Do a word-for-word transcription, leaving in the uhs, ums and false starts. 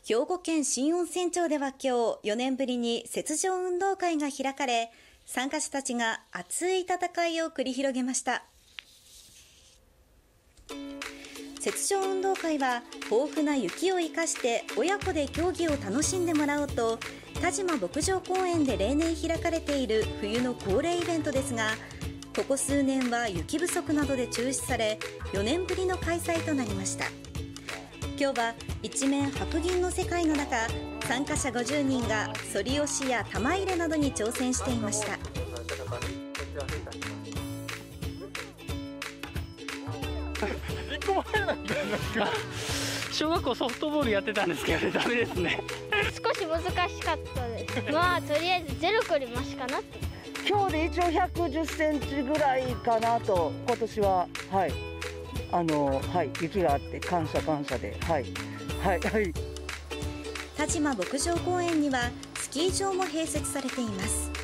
兵庫県新温泉町では今日よねんぶりに雪上運動会が開かれ、参加者たちが熱い戦いを繰り広げました。雪上運動会は豊富な雪を生かして親子で競技を楽しんでもらおうと、田島牧場公園で例年開かれている冬の恒例イベントですが、ここ数年は雪不足などで中止され、よねんぶりの開催となりました。今日は一面白銀の世界の中、参加者ごじゅうにんが反り押しや玉入れなどに挑戦していました。 一個も入らないんじゃないですか。小学校ソフトボールやってたんですけど、ダメですね。 少し難しかったです。まあとりあえずゼロよりマシかなって。 今日で一応ひゃくじゅっセンチぐらいかなと、今年ははいあのはい雪があって感謝感謝ではいはいはい。 田島牧場公園にはスキー場も併設されています。